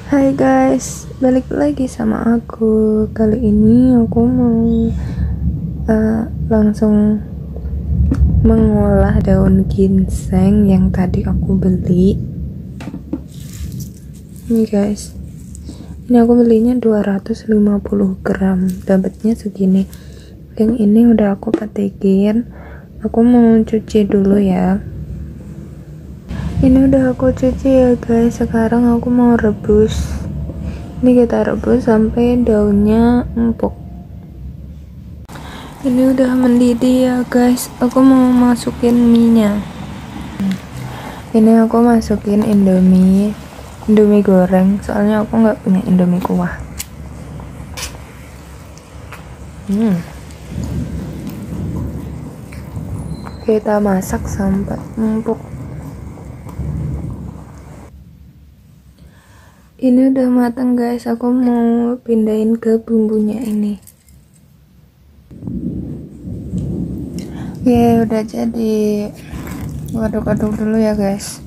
Hai guys, balik lagi sama aku. Kali ini aku mau langsung mengolah daun ginseng yang tadi aku beli. Ini guys, ini aku belinya 250 gram, dapatnya segini. Yang ini udah aku petikin. Aku mau cuci dulu ya. Ini udah aku cuci ya guys. Sekarang aku mau rebus. Ini kita rebus sampai daunnya empuk. Ini udah mendidih ya guys. Aku mau masukin minyak. Ini aku masukin Indomie goreng. Soalnya aku nggak punya Indomie kuah. Kita masak sampai empuk. Ini udah matang guys, aku mau pindahin ke bumbunya ini. Ya udah jadi, aduk-aduk dulu ya guys.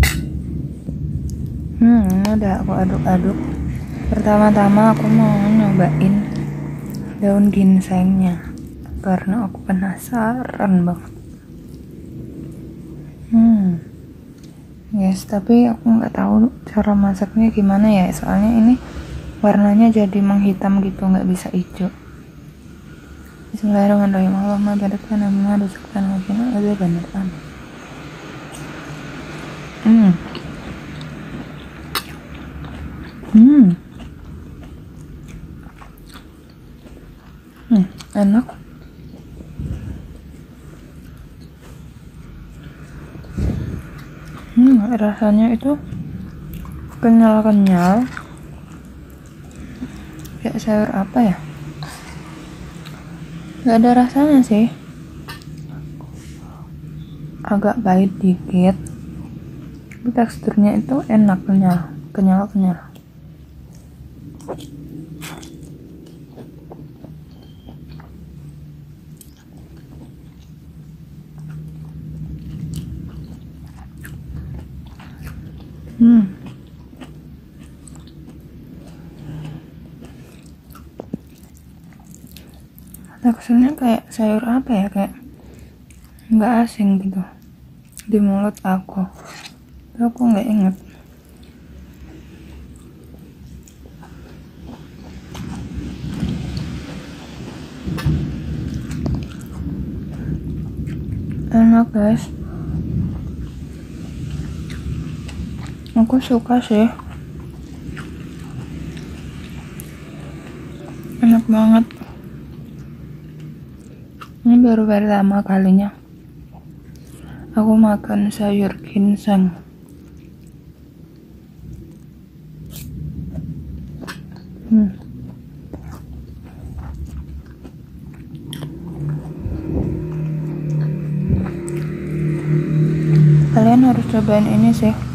Ini udah aku aduk-aduk. Pertama-tama aku mau nyobain daun ginsengnya karena aku penasaran banget. Yes, tapi aku nggak tahu cara masaknya gimana ya, soalnya ini warnanya jadi menghitam gitu, nggak bisa hijau. Bismillahirrahmanirrahim. Allahumma barik lana mimma razaqtana wa qina adzabannar. Enak. Rasanya itu kenyal-kenyal, kayak sayur apa ya, nggak ada rasanya sih, agak pahit dikit, tapi teksturnya itu enak, kenyal. Teksturnya kayak sayur apa ya, kayak nggak asing gitu di mulut aku nggak inget. Enak guys, aku suka sih, enak banget. Ini baru pertama kalinya aku makan sayur ginseng. Kalian harus cobain ini sih.